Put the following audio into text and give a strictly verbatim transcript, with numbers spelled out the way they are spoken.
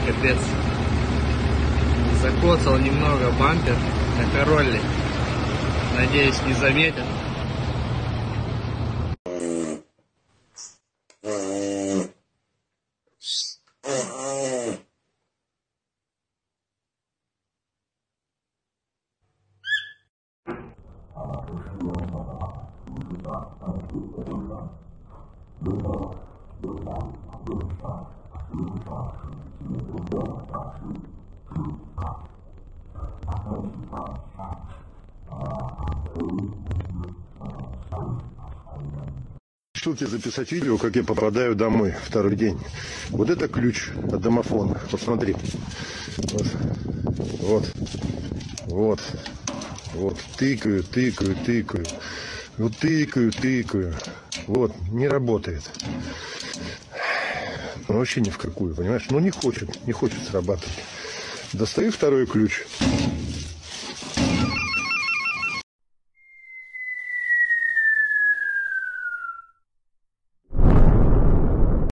капец. Закоцал немного бампер на Королле. Надеюсь, не заметят. Решил тебе записать видео, как я попадаю домой второй день. Вот это ключ от домофона. Посмотри. Вот. Вот. Вот. Вот. Тыкаю, тыкаю, тыкаю. Вот тыкаю, тыкаю. Вот. Не работает. Ну, вообще ни в какую, понимаешь? Ну, не хочет, не хочет срабатывать. Достаю второй ключ.